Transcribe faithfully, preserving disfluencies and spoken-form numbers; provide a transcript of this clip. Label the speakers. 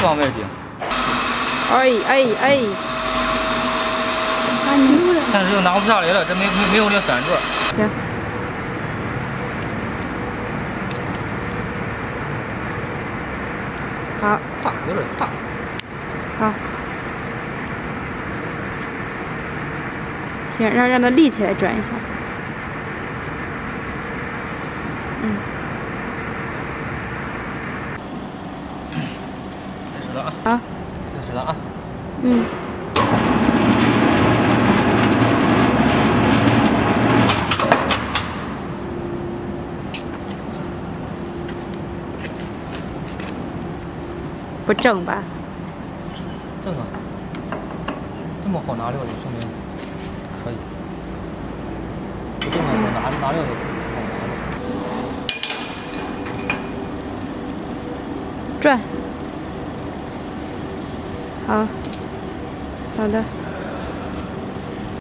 Speaker 1: 往外顶。
Speaker 2: 哎哎哎！啊，你录了。
Speaker 1: 但是又拿不下来了，这没没没有那反转。
Speaker 2: 行。好。
Speaker 1: 大，有点大。
Speaker 2: 好。行，让让它立起来转一下。嗯。
Speaker 1: 开始了啊！
Speaker 2: 好。
Speaker 1: 开始了啊！
Speaker 2: 嗯。不正吧？
Speaker 1: 正啊！这么好拿料，就说明可以。不正啊，我拿拿料就好拿的。
Speaker 2: 转。好。好的。